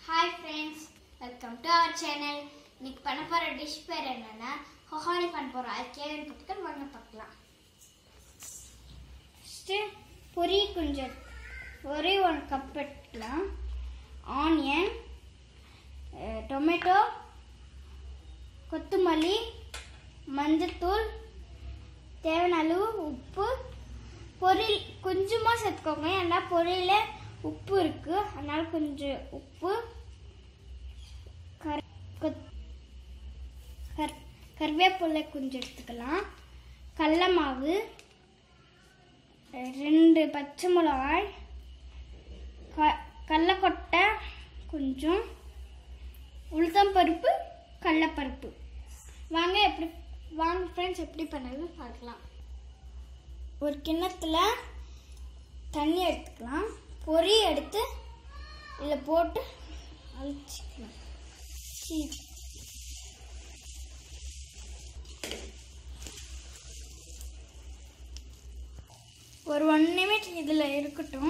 Hi friends, welcome to our channel. இன்னைக்கு பண்ண போற டிஷ் பேர் என்னன்னா ஹொஹானி பண்ண போறோம். அதுக்கு ஏன் பத்திகள் வாங்க பார்க்கலாம். ஃபர்ஸ்ட் பொரி கொஞ்சம் ஒரே 1 கப் எடுத்துக்கலாம். ஆனியன், டொமேட்டோ, கொத்தமல்லி, மஞ்சத்தூள், தேவையான அளவு உப்பு, பொரியல் கொஞ்சமா சேர்த்துக்கோங்க. ஏன்னா பொரியல உப்பு இருக்கு, அதனால கொஞ்சம் உப்பு, கருவேப்பிலை கொஞ்சம் எடுத்துக்கலாம், கடல மாவு, 2 பச்சை மிளகாய், கடலக்கொட்டை கொஞ்சம், உளுத்தம்பருப்பு, கடலைப்பருப்பு. வாங்க ஃப்ரெண்ட்ஸ் எப்படி பண்ணது பார்க்கலாம். ஒரு கிண்ணத்துல தண்ணி எடுத்துக்கலாம். பொரி எடுத்து இதில் போட்டு அழிச்சிக்கலாம். ஒரு 1 நிமிஷம் இதில் இருக்கட்டும்.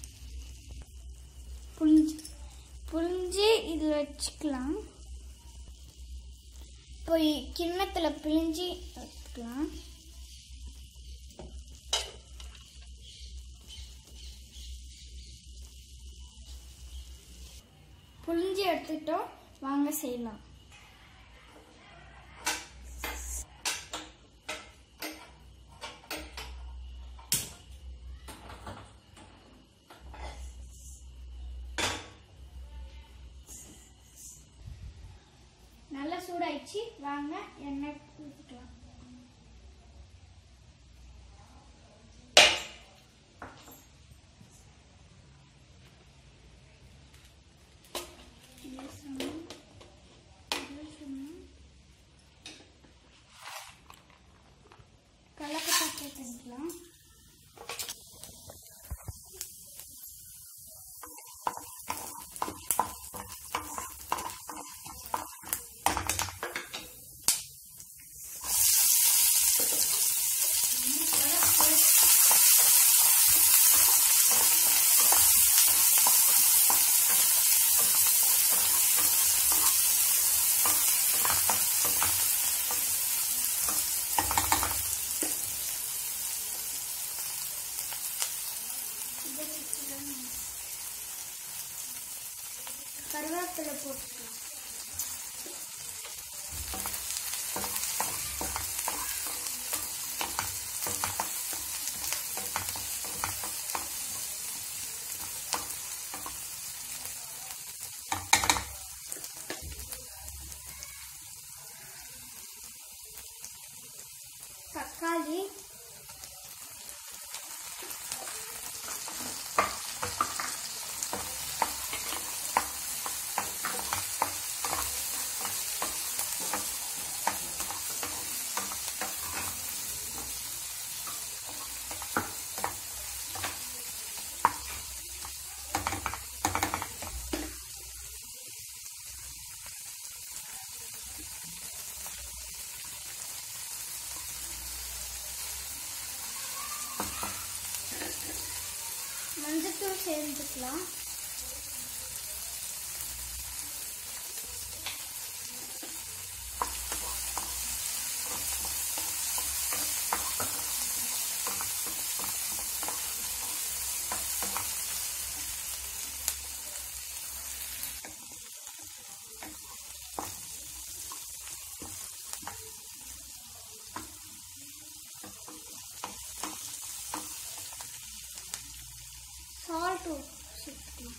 புழிஞ்சு இதில் வச்சுக்கலாம். இப்போ கிண்ணத்தில் பிழிஞ்சு வச்சுக்கலாம். புழிஞ்சு எடுத்துட்டோம், வாங்க செய்யலாம். நல்லா சூடாயிடுச்சு, வாங்க எண்ணெய் ஊற்றிக்கலாம். கடலைப்பருப்பு பண்ணிக்கலாம். கருவேப்பிலை போட்டுக்கலாம். தக்காளி, மஞ்சத்தூள் சேர்த்துக்கலாம். சால்ட் சேர்த்துக்கலாம்.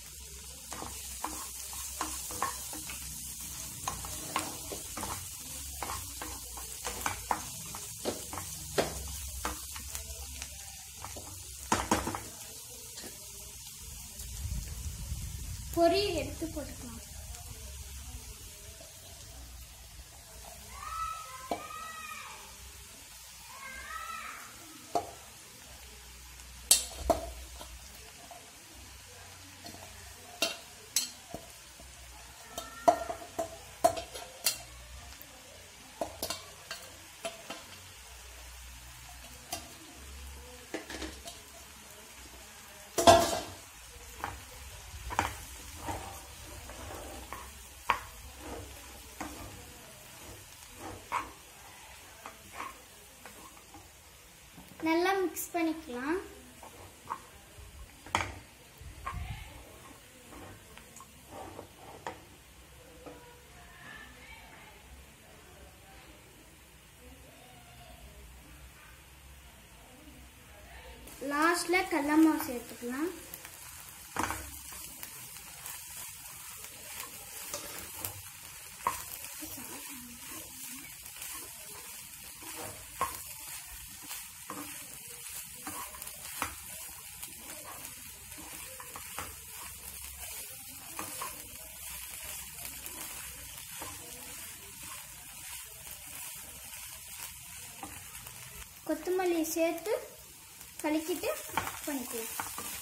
பொரி எடுத்து போட்டுக்கலாம். நல்லா மிக்ஸ் பண்ணிக்கலாம். லாஸ்ட்ல கடலை மாவு சேர்த்துக்கலாம். கொத்தமல்லி சேர்த்து கலக்கிட்டு பண்ணிக்கலாம்.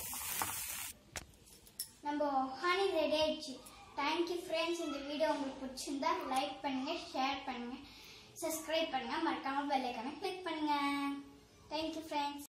நம்ம ஹனி ரெடி ஆயிடுச்சு. Thank you friends. இந்த வீடியோ உங்களுக்கு பிடிச்சிருந்தா லைக் பண்ணுங்க, ஷேர் பண்ணுங்க, சப்ஸ்கிரைப் பண்ணுங்க, மறக்காம பெல் ஐகானை கிளிக் பண்ணுங்க. Thank you friends.